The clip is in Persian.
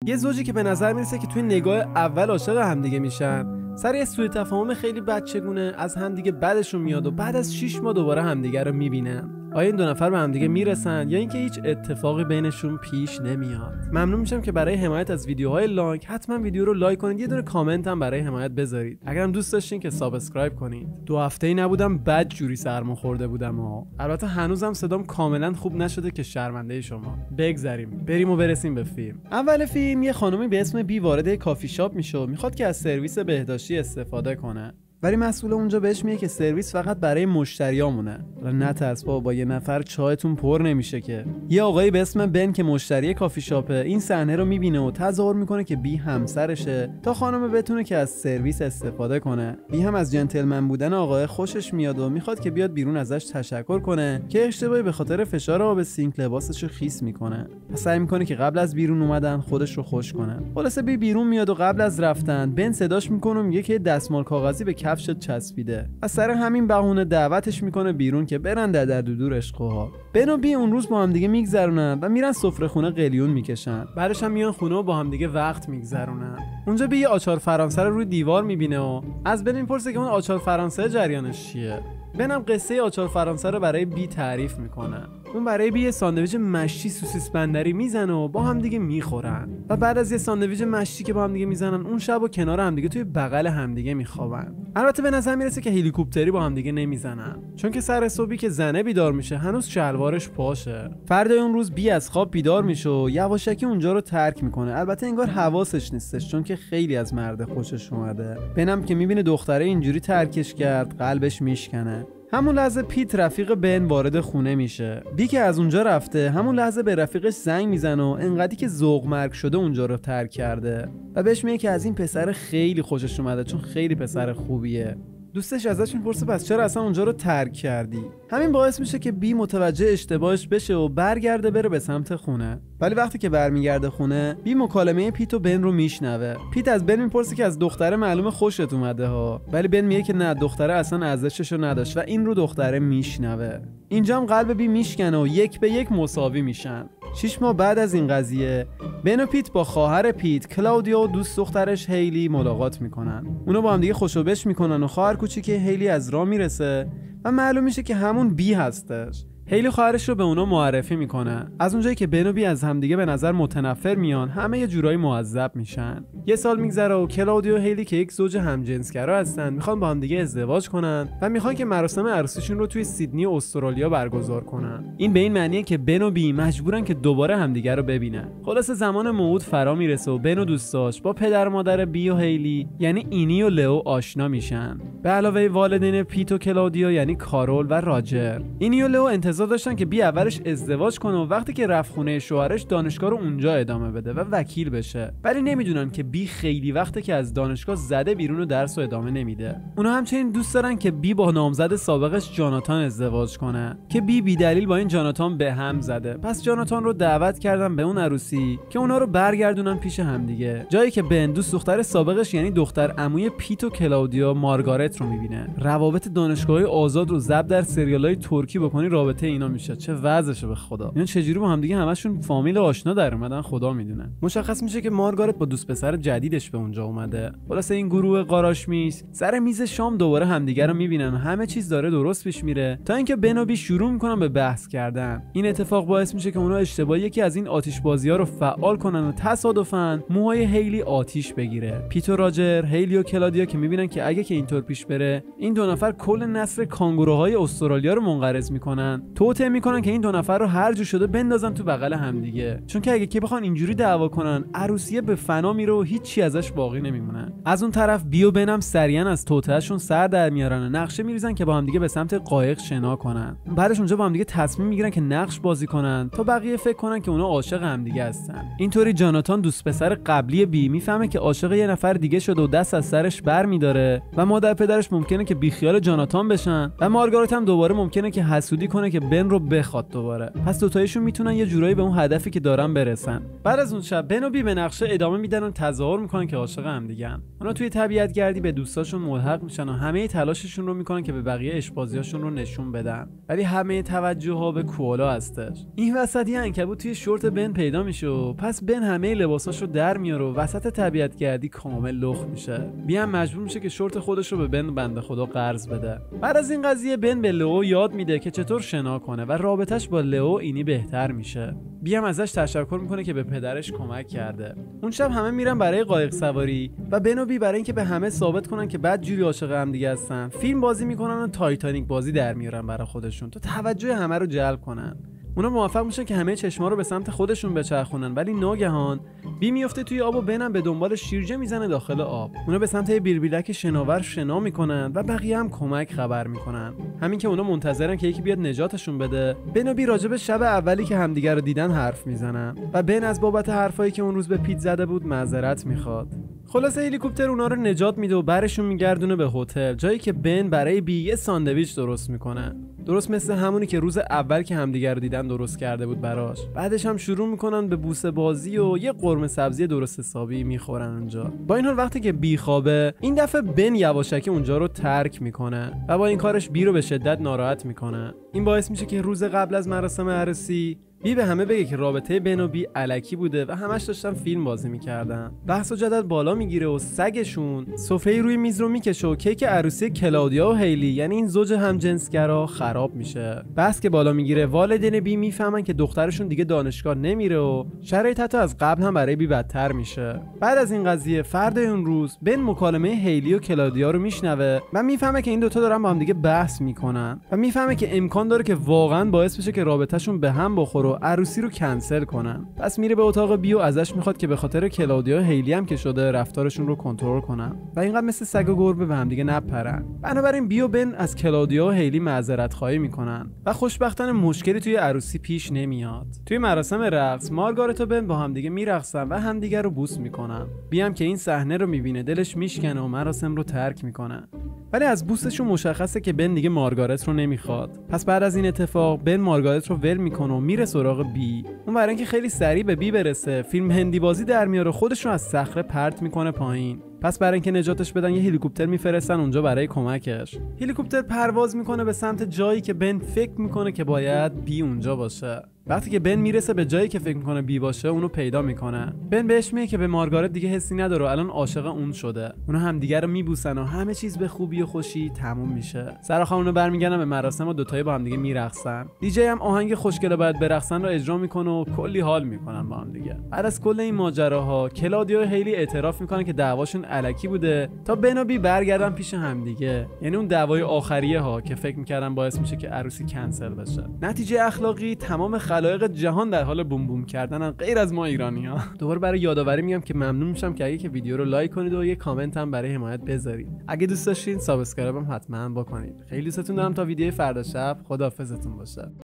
یه زوجی که به نظر میرسه که توی نگاه اول عاشق همدیگه میشن، سر یه سوء تفاهم خیلی بچگونه از همدیگه بعدشون میاد و بعد از 6 ماه دوباره همدیگه رو میبینن. آیا این دو نفر به همدیگه میرسن یا اینکه هیچ اتفاقی بینشون پیش نمیاد؟ ممنون میشم که برای حمایت از ویدیوهای لانگ حتما ویدیو رو لایک کنید، یه دونه کامنت هم برای حمایت بذارید. اگرم دوست داشتین که سابسکرایب کنید. 2 هفته‌ای نبودم بد جوری سرما خورده بودم البته هنوزم صدام کاملا خوب نشده که شرمنده شما. بگذریم بریم و برسیم به فیلم. اول فیلم یه خانومی به اسم بی وارد کافی شاپ میشه و میخواد که از سرویس بهداشتی استفاده کنه، ولی مسئول اونجا بهش میگه که سرویس فقط برای مشتریامونه. نترس با یه نفر چایتون پر نمیشه که. یه آقایی به اسم بن که مشتری کافی شاپه این صحنه رو میبینه و تظاهر میکنه که بی همسرشه تا خانم بتونه که از سرویس استفاده کنه. بی هم از جنتلمن بودن آقای خوشش میاد و میخواد که بیاد بیرون ازش تشکر کنه که اشتباهی به خاطر فشار آب سینک لباسش رو خیس میکنه. پس سعی میکنه که قبل از بیرون اومدن خودش رو خوش کنه. خلاصه بی بیرون میاد و قبل از رفتن بن صداش میکنه و میگه که دستمال کاغذی به کفشت چسبیده. از سر همین بهونه دعوتش میکنه بیرون که برن در دور عشق‌ها. بن و بی اون روز با هم دیگه میگذرونن و میرن سفره خونه قلیون میکشن. بعدش هم میان خونه و با هم دیگه وقت میگذرونن. اونجا بی یه آچار فرانسه رو روی دیوار میبینه و از بن میپرسه که اون آچار فرانسه جریانش چیه. بنم قصه آچار فرانسه رو برای بی تعریف میکنه. اون برای بی یه ساندویچ مشتی سوسیس بندری میزنه و با هم دیگه میخورن و بعد از یه ساندویچ مشتی که با هم دیگه میزنن اون شب و کنار هم دیگه توی بغل هم دیگه میخوابن. البته به نظر میرسه که هلیکوپتری با هم دیگه نمیزنن، چون که سر صبحی که زنه بیدار میشه هنوز شلوارش پاشه. فردای اون روز بی از خواب بیدار میشه و یواشکی اونجا رو ترک میکنه. البته انگار حواسش نیستش چون که خیلی از مرد خوشش اومده. بنم که میبینه دختره اینجوری ترکش کرد قلبش میشکنه. همون لحظه پیت رفیق بن وارد خونه میشه. بی که از اونجا رفته همون لحظه به رفیقش زنگ میزنه و انقدری که ذوق مرگ شده اونجا رو ترک کرده و بهش میگه که از این پسر خیلی خوشش اومده چون خیلی پسر خوبیه. دوستش ازش میپرسه پس چرا اصلا اونجا رو ترک کردی؟ همین باعث میشه که بی متوجه اشتباهش بشه و برگرده بره به سمت خونه. ولی وقتی که برمیگرده خونه بی مکالمه پیت و بن رو میشنوه. پیت از بن میپرسه که از دختره معلومه خوشت اومده ها، ولی بن میگه که نه دختره اصلا ارزششو نداشت و این رو دختره میشنوه. اینجا هم قلب بی میشکنه و 1 به 1 مساوی میشن. 6 ماه بعد از این قضیه بن و پیت با خواهر پیت کلاودیا و دوست دخترش هیلی ملاقات میکنن. اونا با هم دیگه خوشوبش میکنن و خواهر کوچیک هیلی از راه میرسه و معلوم میشه که همون بی هستش. هیلی خواهرش رو به اونا معرفی میکنه. از اونجایی که بن و بی از همدیگه به نظر متنفر میان همه یه جورایی معذب میشن. یه سال میگذره و کلاودیا و هیلی که یک زوج همجنسگرا هستن میخوان با همدیگه ازدواج کنن و میخوان که مراسم عروسیشون رو توی سیدنی استرالیا برگزار کنن. این به این معنیه که بن و بی مجبورن که دوباره همدیگه رو ببینن. خلاص زمان موعود فرا میرسه و بن و دوستاش با پدر مادر بی و هیلی یعنی اینی و لئو آشنا میشن. به علاوه والدین پیت و کلاودیا یعنی کارول و راجر. اینی و لئو داشتن که بی اولش ازدواج کنه و وقتی که رفت خونه شوهرش دانشگاه رو اونجا ادامه بده و وکیل بشه، ولی نمیدونن که بی خیلی وقته که از دانشگاه زده بیرون و درس رو ادامه نمیده. اونا همچنین دوست دارن که بی با نامزد سابقش جاناتان ازدواج کنه که بی دلیل با این جاناتان به هم زده. پس جاناتان رو دعوت کردن به اون عروسی که اونا رو برگردونن پیش همدیگه، جایی که بن دوست دختر سابقش یعنی دختر عموی پیت و کلاودیا مارگارت رو میبینه. روابط دانشگاهی آزاد رو ضبط در سریال‌های ترکی بکنی رابطه اینا میشه. چه وضعشه به خدا. اینا چجوری با هم دیگه همشون فامیل آشنا در اومدن خدا میدونه. مشخص میشه که مارگارت با دوست پسر جدیدش به اونجا اومده. خلاص این گروه قاراشمیز سر میز شام دوباره همدیگه رو میبینن و همه چیز داره درست پیش میره تا اینکه بن و بی شروع میکنن به بحث کردن. این اتفاق باعث میشه که اونا اشتباهی یکی از این آتش بازی‌ها رو فعال کنن و تصادفاً موهای هیلی آتیش بگیره. پیت و راجر، هیلی و کلادیا که میبینن که اگه که اینطور پیش بره این دو نفر کل نسل کانگوروهای استرالیا رو منقرض میکنن. توطئه میکنن که این دو نفر رو هر جور شده بندازن تو بغل همدیگه، چون که اگه که بخوان اینجوری دعوا کنن عروسیه به فنا میره و هیچی ازش باقی نمیمونه. از اون طرف بی و بنم سریعا از توطئهشون سر در میارن و نقشه میریزن که با همدیگه به سمت قایق شنا کنن. بعدش اونجا با همدیگه تصمیم میگیرن که نقش بازی کنن تا بقیه فکر کنن که اونا عاشق همدیگه هستن. اینطوری جاناتان دوست پسر قبلی بی میفهمه که عاشق یه نفر دیگه شده و دست از سرش برمی‌داره و مادر پدرش ممکنه که بیخیال جاناتان بشن و مارگارت هم دوباره ممکنه که حسودی کنه که بن رو بخواد دوباره. پس دوتایشون میتونن یه جورایی به اون هدفی که دارن برسن. بعد از اون شب بن و بی به نقشه ادامه میدن و تظاهر میکنن که عاشق همدیگه‌ان. اونا توی طبیعت گردی به دوستاشون ملحق میشن و همه تلاششون رو میکنن که به بقیه اشبازیاشون رو نشون بدن. ولی همه توجه ها به کوالا هستش. این وسط یه عنکبوت توی شورت بن پیدا میشه و پس بن همه لباساشو در میاره و وسط طبیعت گردی کامل لخت میشه. بی هم مجبور میشه که شورت خودش رو به بن بنده خدا قرض بده. بعد از این قضیه بن به لئو یاد میده که چطور شنا کنه و رابطش با لئو اینی بهتر میشه. بی هم ازش تشکر میکنه که به پدرش کمک کرده. اون شب همه میرن برای قایق سواری و بن و بی برای اینکه به همه ثابت کنن که بعد جوری عاشق هم دیگه هستن، فیلم بازی میکنن و تایتانیک بازی در میارن برای خودشون تا توجه همه رو جلب کنن. اونا موفق میشن که همه چشما رو به سمت خودشون بچرخونن، ولی ناگهان بی میفته توی آب و بنم به دنبال شیرجه میزنه داخل آب. اونا به سمت بیلبیلک شناور شنا میکنن و بقیه هم کمک خبر میکنن. همین که اونا منتظرن که یکی بیاد نجاتشون بده، بن و بی راجع به شب اولی که همدیگه رو دیدن حرف میزنن و بن از بابت حرفایی که اون روز به پیت زده بود معذرت میخواد. خلاصه هلیکوپتر اونا رو نجات میده و برشون میگردونه به هتل، جایی که بن برای بی یه ساندویچ درست میکنه، درست مثل همونی که روز اول که همدیگر رو دیدن درست کرده بود براش. بعدش هم شروع میکنن به بوسه بازی و یه قرمه سبزی درست حسابی میخورن اونجا. با این حال وقتی که بی خوابه، این دفعه بن یواشکی اونجا رو ترک میکنه و با این کارش بی رو به شدت ناراحت میکنه. این باعث میشه که روز قبل از مراسم عروسی بی به همه بگه که رابطه بن و بی الکی بوده و همش داشتن فیلم بازی میکردن. بحث و جدل بالا میگیره و سگشون سفره روی میز رو میکشه و کیک عروسی کلاودیا و هیلی، یعنی این زوج همجنسگرا، خراب میشه. بحث که بالا میگیره، والدین بی میفهمن که دخترشون دیگه دانشگاه نمیره و شرایط حتی از قبل هم برای بی بدتر میشه. بعد از این قضیه فردا اون روز بن مکالمه هیلی و کلاودیا رو میشنوه و میفهمه که این دوتا دارن با هم دیگه بحث میکنن و میفهمه که امکان داره که واقعا باعث بشه که رابطهشون به هم بخوره و عروسی رو کنسل کنن. پس میره به اتاق بی و ازش میخواد که به خاطر کلاودیا و هیلی هم که شده رفتارشون رو کنترل کنن و اینقدر مثل سگ و گربه به هم دیگه نپرن. بنابراین بی و بن از کلاودیا و هیلی معذرت خواهی میکنن و خوشبختانه مشکلی توی عروسی پیش نمیاد. توی مراسم رقص مارگارت و بن با هم دیگه میرقصن و همدیگه رو بوس میکنن. بی هم که این صحنه رو میبینه دلش میشکنه و مراسم رو ترک میکنه. ولی از بوسشون مشخصه که بن دیگه مارگارت رو نمیخواد. پس بعد از این اتفاق بن مارگارت رو ول میکنه و میره سراغ بی. اون برای اینکه خیلی سریع به بی برسه، فیلم هندی بازی در میاره، خودش رو از صخره پرت میکنه پایین. پس برای اینکه نجاتش بدن یه هلیکوپتر میفرستن اونجا برای کمکش. هلیکوپتر پرواز میکنه به سمت جایی که بن فکر میکنه که باید بی اونجا باشه. وقتی که بن میرسه به جایی که فکر میکنه بی باشه، اونو پیدا میکنه. بن بهش میگه که به مارگارت دیگه حسی نداره و الان عاشق اون شده. اونا همدیگه رو میبوسن و همه چیز به خوبی و خوشی تموم میشه. سراخوانو برمیگردن به مراسم و دوتایی با هم دیگه میرقصن. دیجی هم آهنگ خوشگل باید برقصن رو اجرا میکنه و کلی حال میکنن با هم دیگه. بعد از کل این ماجراها کلاودیا و هیلی اعتراف میکنن که دعواشون الکی بوده تا بن و بی برگردن پیش همدیگه. یعنی اون دعوای آخریه ها که فکر میکردن باعث میشه که عروسی کنسل بشه. نتیجه اخلاقی تمام خلایق جهان در حال بوم بوم کردنن غیر از ما ایرانی‌ها. دوباره برای یادآوری میگم که ممنون میشم که اگه که ویدیو رو لایک کنید و یه کامنت هم برای حمایت بذارید. اگه دوست داشتین سابسکرایب هم حتما بکنید. خیلی دوستتون دارم. تا ویدیو فردا شب، خداحافظتون باشه.